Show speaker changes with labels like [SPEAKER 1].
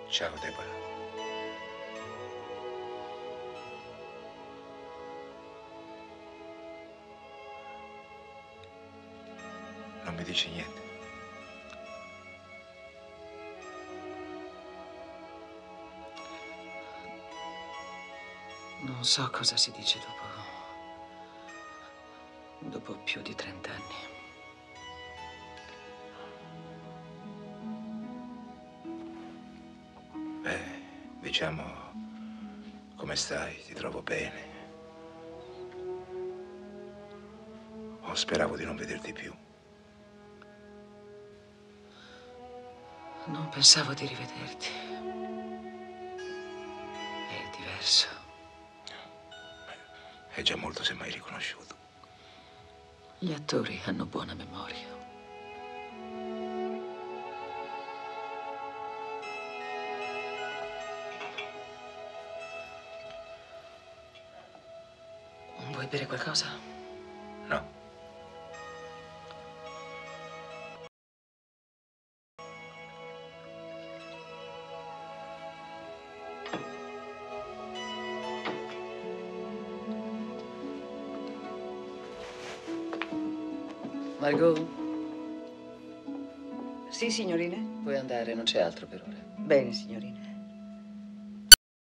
[SPEAKER 1] Ciao, Deborah. Non mi dici niente?
[SPEAKER 2] Non so cosa si dice dopo più di 30 anni.
[SPEAKER 1] Beh, diciamo, come stai? Ti trovo bene. Speravo di non vederti più.
[SPEAKER 2] Non pensavo di rivederti. È diverso.
[SPEAKER 1] È già molto se mai riconosciuto.
[SPEAKER 2] Gli attori hanno buona memoria. Vuoi bere qualcosa?
[SPEAKER 1] No.
[SPEAKER 2] Margot,
[SPEAKER 3] Sì, signorina?
[SPEAKER 2] puoi andare, non c'è altro per ora.
[SPEAKER 3] Bene, signorina.